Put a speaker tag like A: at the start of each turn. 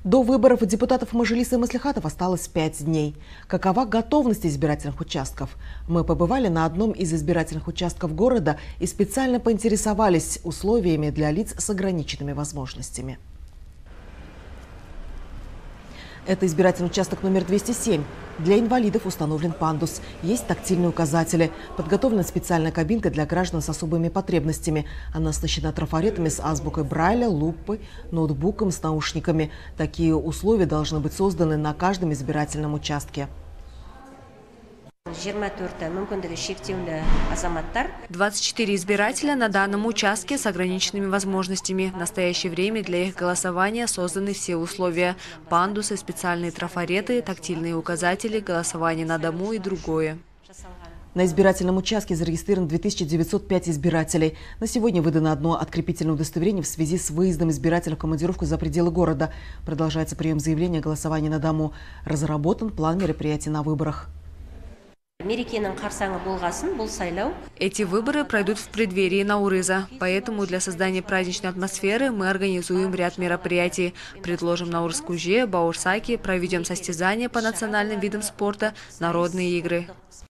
A: До выборов депутатов Мажилиса и Маслихатов осталось 5 дней. Какова готовность избирательных участков? Мы побывали на одном из избирательных участков города и специально поинтересовались условиями для лиц с ограниченными возможностями. Это избирательный участок номер 207. Для инвалидов установлен пандус. Есть тактильные указатели. Подготовлена специальная кабинка для граждан с особыми потребностями. Она оснащена трафаретами с азбукой Брайля, лупой, ноутбуком с наушниками. Такие условия должны быть созданы на каждом избирательном участке.
B: 24 избирателя на данном участке с ограниченными возможностями. В настоящее время для их голосования созданы все условия. Пандусы, специальные трафареты, тактильные указатели, голосование на дому и другое.
A: На избирательном участке зарегистрировано 2905 избирателей. На сегодня выдано одно открепительное удостоверение в связи с выездом избирателей в командировку за пределы города. Продолжается прием заявления о голосовании на дому. Разработан план мероприятий на выборах.
B: Эти выборы пройдут в преддверии Наурыза. Поэтому для создания праздничной атмосферы мы организуем ряд мероприятий. Предложим Наурыз-Куже, Бауырсаки, проведем состязания по национальным видам спорта, народные игры.